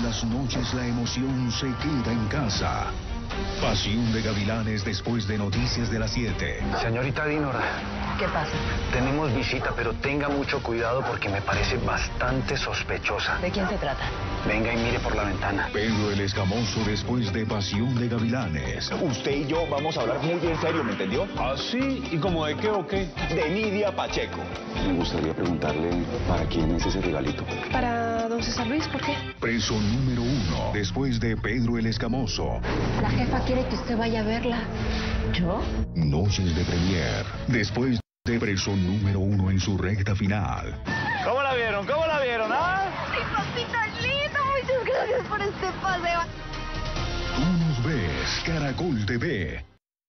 las noches la emoción se queda en casa. Pasión de Gavilanes después de Noticias de las 7. Señorita Dinora. ¿Qué pasa? Tenemos visita, pero tenga mucho cuidado porque me parece bastante sospechosa. ¿De quién se trata? Venga y mire por la ventana. Pedro el Escamoso después de Pasión de Gavilanes. Usted y yo vamos a hablar muy en serio, ¿me entendió? ¿Ah, sí? ¿Y como de qué o qué? De Nidia Pacheco. Me gustaría preguntarle para quién es ese regalito. Para don César Luis, ¿por qué? Preso número 1 después de Pedro el Escamoso. La jefa quiere que usted vaya a verla. ¿Yo? Noches de Premier después de Preso número 1 en su recta final. ¿Cómo la vieron? ¿Cómo la vieron, ah? ¡Ay, papita lindo! Muchas gracias por este paseo. Tú nos ves, Caracol TV.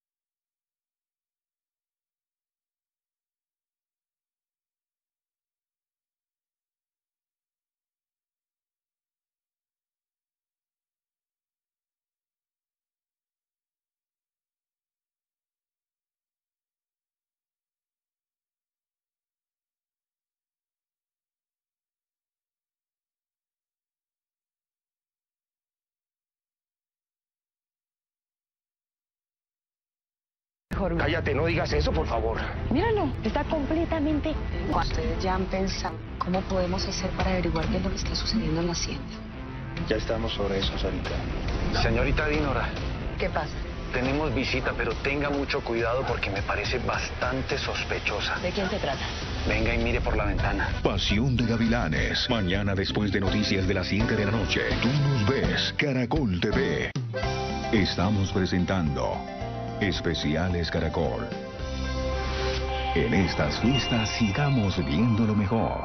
Cállate, no digas eso, por favor. Míralo, está completamente... Ustedes ya han pensado cómo podemos hacer para averiguar qué es lo que está sucediendo en la hacienda. Ya estamos sobre eso, Sarita. Señorita Dinora. ¿Qué pasa? Tenemos visita, pero tenga mucho cuidado porque me parece bastante sospechosa. ¿De quién se trata? Venga y mire por la ventana. Pasión de Gavilanes. Mañana después de Noticias de las 7 de la noche. Tú nos ves, Caracol TV. Estamos presentando Especiales Caracol. En estas fiestas sigamos viendo lo mejor.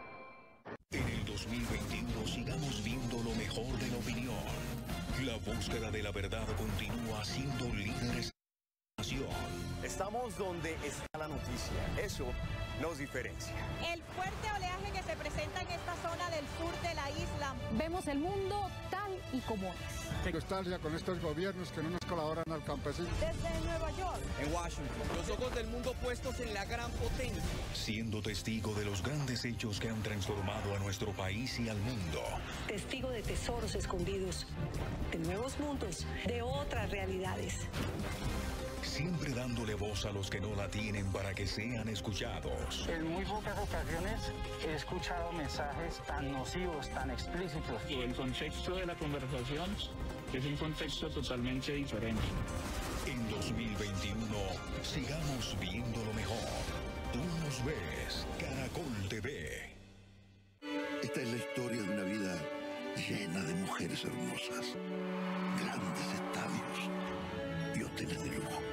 En el 2021 sigamos viendo lo mejor de la opinión. La búsqueda de la verdad continúa siendo líderes de la nación. Estamos donde está la noticia. Eso nos diferencia. El fuerte oleaje que se presenta en esta zona del sur de la isla. Vemos el mundo tal y como es. Nostalgia con estos gobiernos que no nos colaboran al campesino. Desde Nueva York. En Washington. Los ojos del mundo puestos en la gran potencia. Siendo testigo de los grandes hechos que han transformado a nuestro país y al mundo. Testigo de tesoros escondidos, de nuevos mundos, de otras realidades. Siempre dándole voz a los que no la tienen para que sean escuchados. En muy pocas ocasiones he escuchado mensajes tan nocivos, tan explícitos. El contexto de la conversación es un contexto totalmente diferente. En 2021, sigamos viendo lo mejor. Tú nos ves, Caracol TV. Esta es la historia de una vida llena de mujeres hermosas, grandes estadios y hoteles de lujo.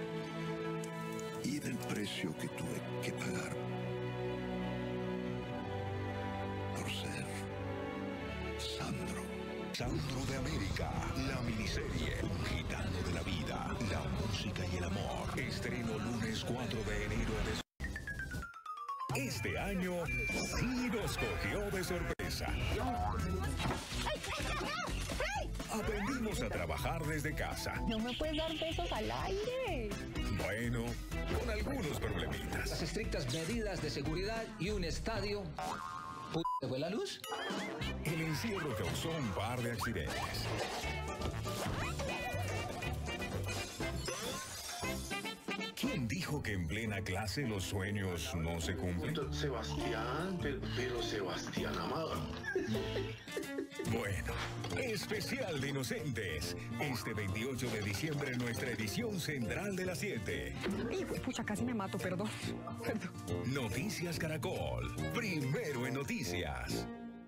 Y del precio que tuve que pagar por ser Sandro. Sandro de América, la miniserie, un gitano de la vida, la música y el amor. Estreno lunes 4 de enero de... Este año sí nos cogió de sorpresa. Aprendimos a trabajar desde casa. No me puedes dar besos al aire. Bueno, con algunos problemitas. Las estrictas medidas de seguridad y un estadio... ¿Se fue la luz? El encierro causó un par de accidentes. ¿Quién dijo que en plena clase los sueños no se cumplen? Sebastián, pero Sebastián amado. Bueno, especial de Inocentes. Este 28 de diciembre en nuestra edición central de las 7. Pucha, casi me mato, perdón. Noticias Caracol. Primero en noticias.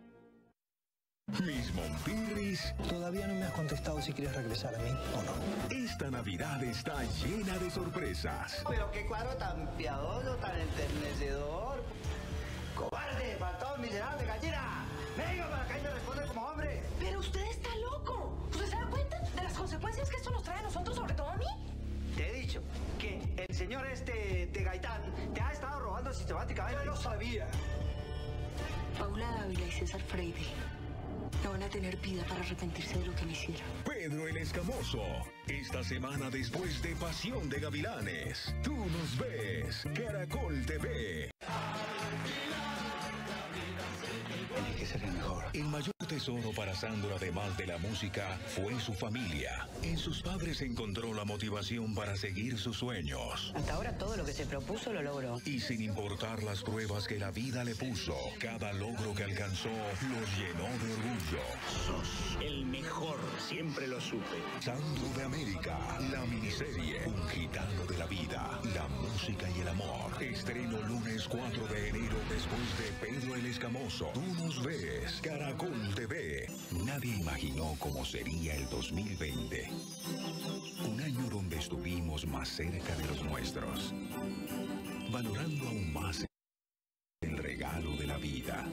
Mis Mompirris. Todavía no me has contestado si quieres regresar a mí o no. Esta Navidad está llena de sorpresas. Pero qué cuadro tan piadoso, tan enternecedor. ¡Cobarde, faltón, miserable, gallina! ¡Venga para acá y me responde como hombre! Pero usted está loco. ¿Usted se da cuenta de las consecuencias que esto nos trae a nosotros, sobre todo a mí? Te he dicho que el señor de Gaitán te ha estado robando sistemáticamente. Yo lo sabía. Paula Dávila y César Freire no van a tener vida para arrepentirse de lo que me hicieron. Pedro el Escamoso. Esta semana después de Pasión de Gavilanes. Tú nos ves, Caracol TV. ¿Qué sería mejor? El mayor tesoro para Sandro, además de la música, fue su familia. En sus padres encontró la motivación para seguir sus sueños. Hasta ahora todo lo que se propuso lo logró. Y sin importar las pruebas que la vida le puso, cada logro que alcanzó los llenó de orgullo. Sos el mejor, siempre lo supe. Sandro de América, la miniserie, un gitano de la vida, la música y el amor. Estreno lunes 4 de enero después de Pedro el Escamoso. Tú nos ves, Caracol TV. Nadie imaginó cómo sería el 2020. Un año donde estuvimos más cerca de los nuestros, valorando aún más el regalo de la vida.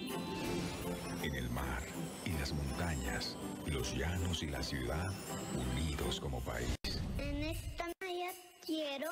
En el mar, en las montañas, los llanos y la ciudad, unidos como país. En esta Navidad quiero,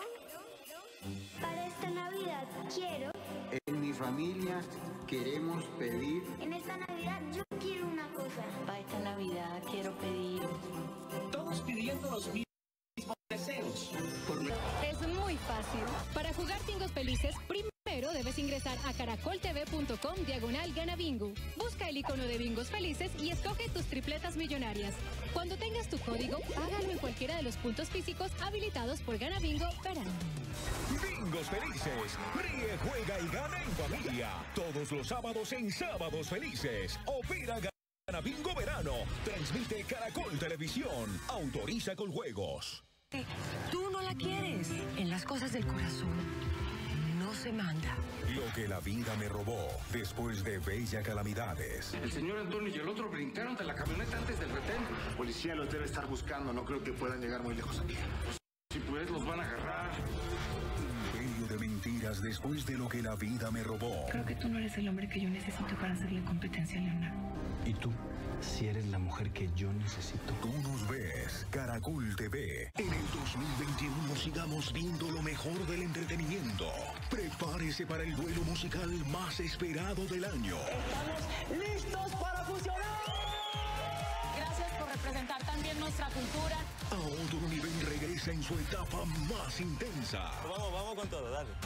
para esta Navidad quiero. En mi familia queremos pedir. En esta Navidad yo quiero una cosa. Para esta Navidad quiero pedir. Todos pidiendo los mismos deseos. Es muy fácil. Para jugar Bingos Felices, primero debes ingresar a caracoltv.com/ganabingo. Busca el icono de Bingos Felices y escoge tus tripletas millonarias. Cuando tengas tu código, hágalo en cualquiera de los puntos físicos habilitados por Ganabingo Verano. Bingos Felices. Ríe, juega y gana en familia. Todos los sábados en Sábados Felices. Opera Ganabingo Verano. Transmite Caracol Televisión. Autoriza con juegos. Tú no la quieres. En las cosas del corazón no se manda. Lo que la vida me robó después de Bella Calamidades. El señor Antonio y el otro brincaron de la camioneta antes del retén. La policía los debe estar buscando, no creo que puedan llegar muy lejos aquí. Si pues los van a agarrar. Imperio de mentiras después de lo que la vida me robó. Creo que tú no eres el hombre que yo necesito para hacerle competencia a Leonardo. ¿Y tú? Si eres la mujer que yo necesito. Tú nos ves, Caracol TV. En el 2021 sigamos viendo lo mejor del entretenimiento. Prepárese para el duelo musical más esperado del año. ¡Estamos listos para fusionar! Gracias por representar también nuestra cultura. A otro nivel regresa en su etapa más intensa. Vamos con todo, dale.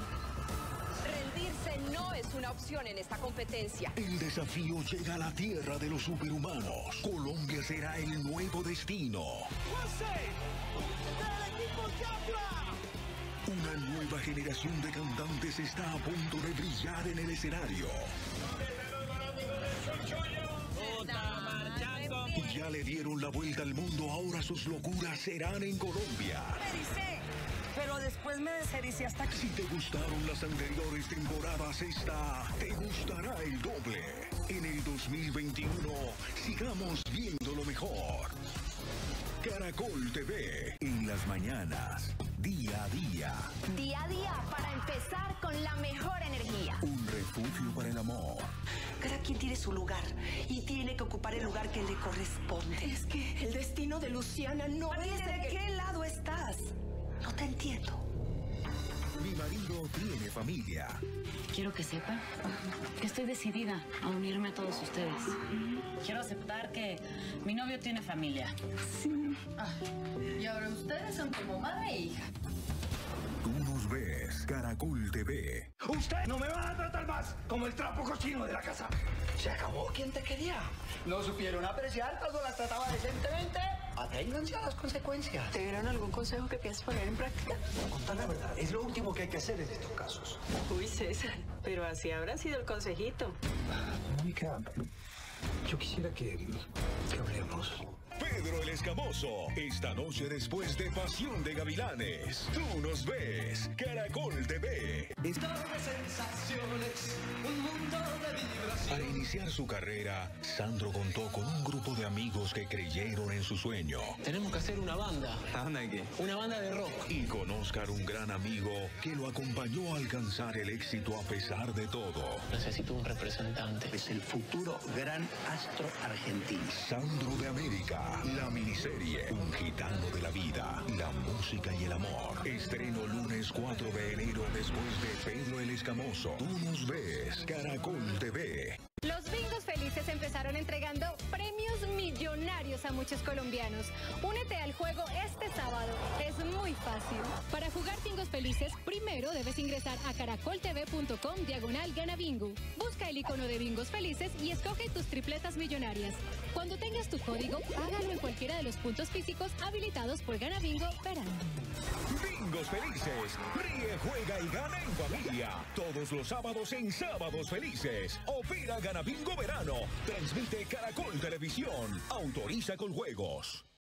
Rendirse no es una opción en esta competencia. El desafío llega a la tierra de los superhumanos. Colombia será el nuevo destino. Una nueva generación de cantantes está a punto de brillar en el escenario. Ya le dieron la vuelta al mundo, ahora sus locuras serán en Colombia. Pero después me desericé hasta aquí. Si te gustaron las anteriores temporadas, esta te gustará el doble. En el 2021, sigamos viendo lo mejor. Caracol TV, en las mañanas, día a día. Día a día para empezar con la mejor energía. Un refugio para el amor. Cada quien tiene su lugar y tiene que ocupar el lugar que le corresponde. Es que el destino de Luciana no es de qué lado estás. No te entiendo. Mi marido tiene familia. Quiero que sepa que estoy decidida a unirme a todos ustedes. Quiero aceptar que mi novio tiene familia. Sí. Y ahora ustedes son como madre e hija. Tú nos ves, Caracol TV. Usted no me van a tratar más como el trapo cochino de la casa. Se acabó. ¿Quién te quería? No supieron apreciar cuando las trataba decentemente. Aténganse a las consecuencias. ¿Te dieron algún consejo que piensas poner en práctica? Contar la verdad es lo último que hay que hacer en estos casos. Uy, César, pero así habrá sido el consejito. Mónica, yo quisiera que hablemos. Pedro el Escamoso, esta noche después de Pasión de Gavilanes. Tú nos ves, Caracol TV. Sensaciones, un mundo de vibraciones. Para iniciar su carrera, Sandro contó con un grupo de amigos que creyeron en su sueño. Tenemos que hacer una banda. ¿A dónde hay que? Una banda de rock. Y con Oscar, un gran amigo que lo acompañó a alcanzar el éxito a pesar de todo. Necesito un representante. Es el futuro gran astro argentino. Sandro de América, la miniserie, un gitano de la vida, la música y el amor. Estreno lunes 4 de enero después de Pedro el Escamoso. Tú nos ves, Caracol TV. Los Bingos Felices empezaron entregando premios millones. millonarios a muchos colombianos. Únete al juego este sábado. Es muy fácil. Para jugar bingos felices, primero debes ingresar a caracoltv.com/ganabingo. Busca el icono de bingos felices y escoge tus tripletas millonarias. Cuando tengas tu código, hágalo en cualquiera de los puntos físicos habilitados por Ganabingo Verano. Bingos felices. Ríe, juega y gana en familia. Todos los sábados en Sábados Felices. Opera Ganabingo Verano. Transmite Caracol Televisión. Autoriza con juegos.